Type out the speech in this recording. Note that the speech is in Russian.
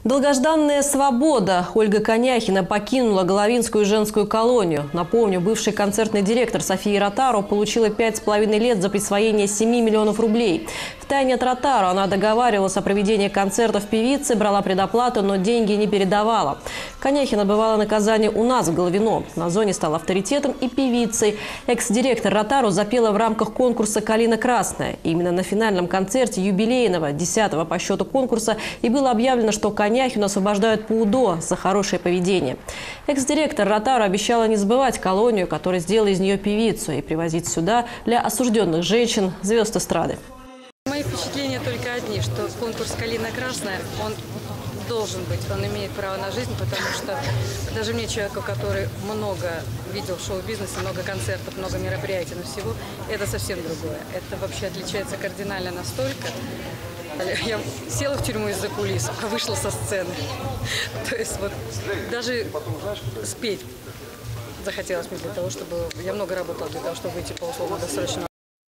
Долгожданная свобода. Ольга Коняхина покинула Головинскую женскую колонию. Напомню, бывший концертный директор София Ротару получила 5,5 лет за присвоение 7 миллионов рублей. Втайне от Ротару она договаривалась о проведении концертов певицы, брала предоплату, но деньги не передавала. Коняхина отбывала наказание у нас в Головино. На зоне стала авторитетом и певицей. Экс-директор Ротару запела в рамках конкурса «Калина красная». И именно на финальном концерте юбилейного 10-го по счету конкурса и было объявлено, что Коняхину освобождают по УДО за хорошее поведение. Экс-директор Ротару обещала не забывать колонию, которая сделала из нее певицу, и привозить сюда для осужденных женщин звезд эстрады. Мои впечатления только одни, что конкурс «Калина красная», он должен быть, он имеет право на жизнь, потому что даже мне, человеку, который много видел в шоу-бизнесе, много концертов, много мероприятий, но всего, это совсем другое. Это вообще отличается кардинально настолько. Я села в тюрьму из-за кулис, а вышла со сцены. То есть вот даже спеть захотелось мне для того, чтобы... Я много работала для того, чтобы выйти по условно-досрочному.